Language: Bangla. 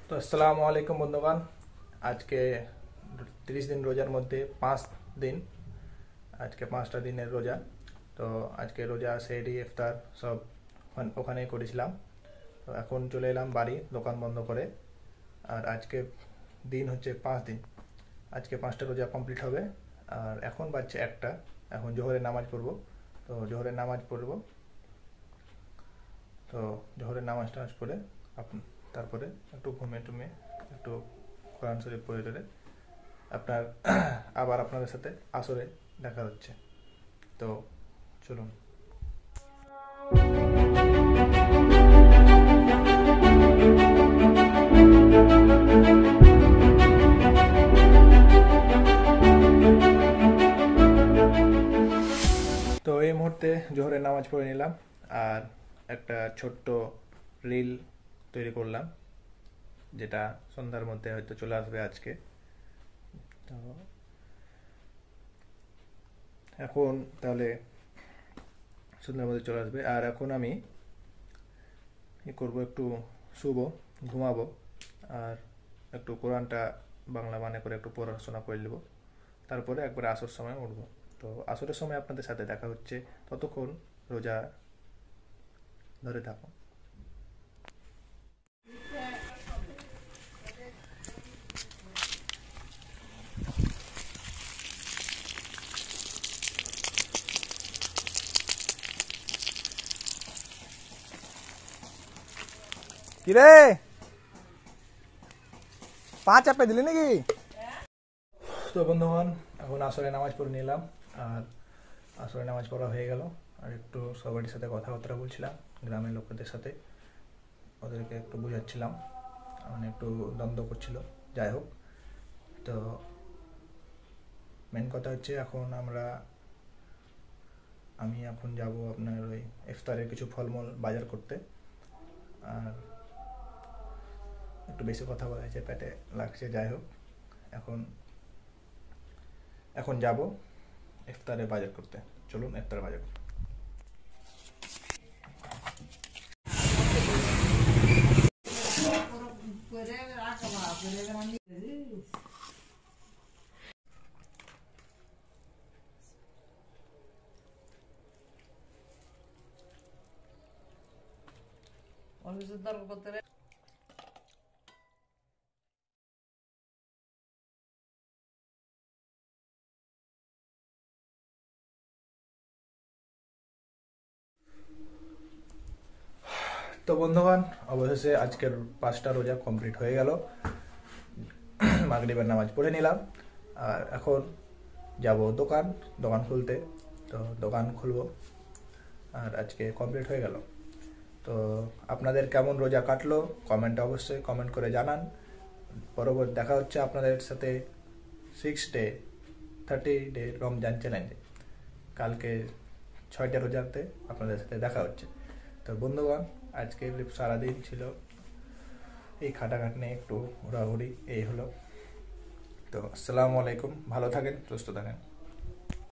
তো আসসালামু আলাইকুম বন্ধুগণ। আজকে 30 দিন রোজার মধ্যে 5 দিন, আজকে 5টা দিনের রোজা। তো আজকে রোজা সেহরি ইফতার সব ওখানেই করেছিলাম। তো এখন চলে এলাম বাড়ি দোকান বন্ধ করে। আর আজকে দিন হচ্ছে 5 দিন, আজকে 5টা রোজা কমপ্লিট হবে। আর এখন বাজছে 1টা, এখন জোহরের নামাজ পড়বো। তো জোহরের নামাজ পড়বো, তো জোহরের নামাজ টামাজ পড়ে তারপরে একটু ঘুমে টুমে একটু কোরআন শরীফ পড়ে টরে আপনার আবার আপনাদের সাথে আসরে দেখা হচ্ছে। তো চলুন। তো এই মুহূর্তে জোহরের নামাজ পড়ে নিলাম আর একটা ছোট্ট রিল তৈরি করলাম, যেটা সন্ধ্যার মধ্যে হয়তো চলে আসবে আজকে। তো এখন তাহলে সন্ধ্যার মধ্যে চলে আসবে। আর এখন আমি করবো, একটু শুবো, ঘুমাবো, আর একটু কোরআনটা বাংলা মানে করে একটু পড়াশোনা করে নেবো। তারপরে একবার আসর সময় উঠবো। তো আসরের সময় আপনাদের সাথে দেখা হচ্ছে, ততক্ষণ রোজা ধরে থাকুন। কিরে পা চাপে দিলি নাকি? তো বন্ধুগণ, এখন আসরে নামাজ পড়ে নিলাম আর আসরে নামাজ পড়া হয়ে গেল। আর একটু সবারই সাথে কথাবার্তা বলছিলাম, গ্রামের লোকেদের সাথে, ওদেরকে একটু বোঝাচ্ছিলাম, মানে একটু দ্বন্দ্ব করছিল। যাই হোক, তো মেন কথা হচ্ছে এখন আমি এখন যাব আপনার ওই ইফতারের কিছু ফলমূল বাজার করতে। আর একটু বেশি কথা বলা হয়েছে, পেটে লাগছে। যাই হোক, এখন এখন যাব ইফতারে বাজার করতে। চলুন ইফতার বাজার করতে। তো বন্ধুগণ, অবশেষে আজকের 5টা রোজা কমপ্লিট হয়ে গেল। মাগরিবের নামাজ পড়ে নিলাম আর এখন যাব দোকান খুলতে। তো দোকান খুলবো আর আজকে কমপ্লিট হয়ে গেল। তো আপনাদের কেমন রোজা কাটলো কমেন্টে অবশ্যই কমেন্ট করে জানান। পরবর্তী দেখা হচ্ছে আপনাদের সাথে 30 ডে রমজান চ্যালেঞ্জে। কালকে 6টা রোজাতে আপনাদের সাথে দেখা হচ্ছে। তো বন্ধুগণ, আজকে সারাদিন ছিল এই খাটাখাটনি, একটু ঘোরাঘুরি, এই হলো। তো আসসালামু আলাইকুম, ভালো থাকেন, সুস্থ থাকেন।